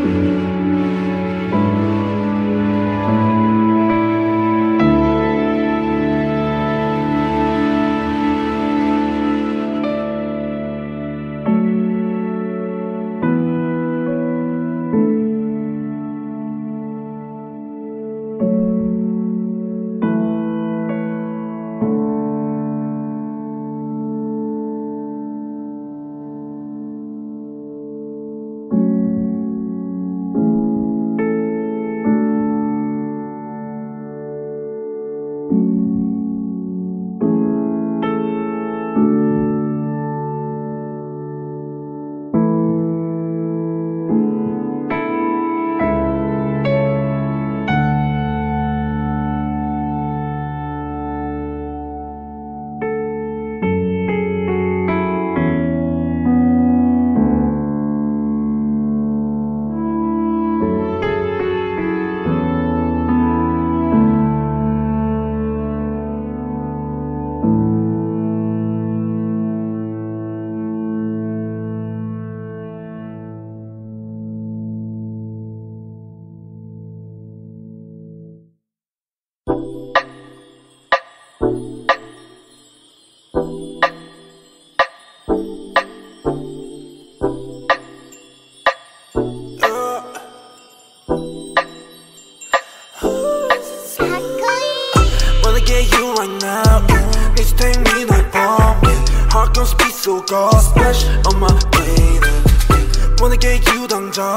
Splash on my baby. Wanna get you 당장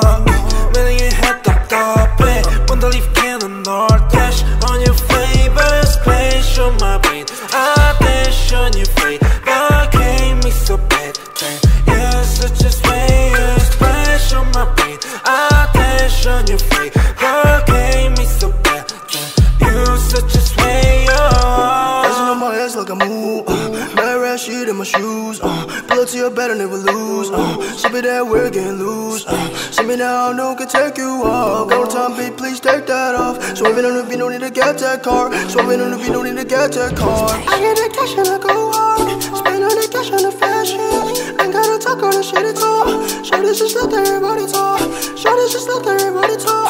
매력의 head 답답해 Wanna leave cannon 널 dash on your favorite splash on my brain I dash on your face but gave me so bad you're such a slayer splash on my brain I dash on your face but gave me so bad you're such a slayer Dancing on my ass like a move mad rat shit in my shoes pull up to your bed and never lose Sip it that we're getting loose see me now, no one can take you off Go time, bitch, please take that off Swerving on the beat, no need to get that car Swerving on the beat, no need to get that car I get that cash and I go hard Spend on the cash on the fashion Ain't gotta talk on the shit at all Shorty's just let everybody talk Shorty's just let everybody talk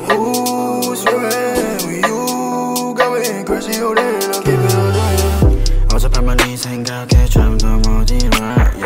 Ooh, swerving with you got me crazy, hold in, I'll keep it on 어젯밤만 네 생각에 잠도 못 일어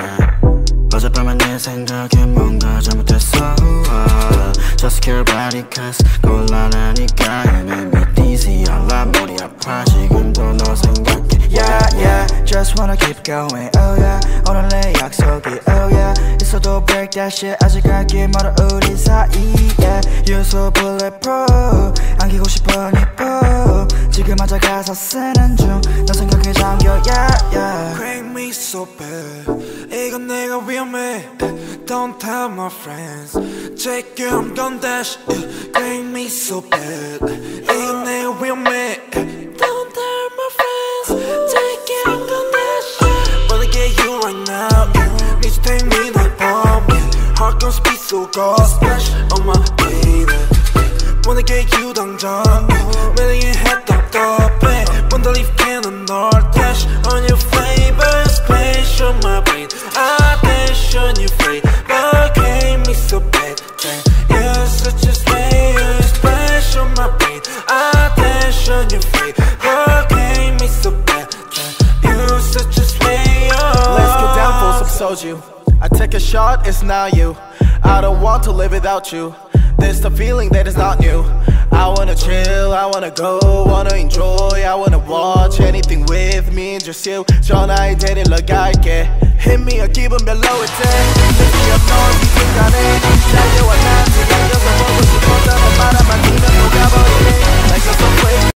어젯밤만 내 생각에 뭔가 잘못했어 Just care about it cause 곤란하니까 You make me dizzy 알아 머리 아파 지금도 너 생각해 Yeah yeah Just wanna keep going Oh yeah 오늘 내 약속이 Oh yeah 있어도 break that shit 아직 갈길 멀어 우리 사이 Yeah You're so bulletproof 안기고 싶어 니뽀 지금 앉아 가사 쓰는 중 너 생각에 잠겨 Yeah yeah Crank me so bad 이건 내가 위험해 Don't tell my friends Check you I'm gon' dash Crank me so bad 이건 내가 위험해 Don't tell my friends Check you I'm gon' dash Wanna get you right now Need to take me to the bomb Heart gon' speed so cold Splash on my baby Wanna get you 당장 매력의 head 답답해 Wanna leave cannon 널 dash on your favorite splash on my brain I dash on your face but gave me so bad you're such a slayer splash on my brain I dash on your face but gave me so bad you're such a slayer Let's get down for some soju I take a shot, it's not you I don't want to live without you This the feeling that is not new I wanna chill, I wanna go, wanna enjoy I wanna watch anything with me and just you 전화에 데리러 갈게 Hit me a 기분 별로일 때 느끼 없 널 이긴 간에 달려와 난 지금 여서 보고 싶었다는 말 한마디면 녹아버리네 Like a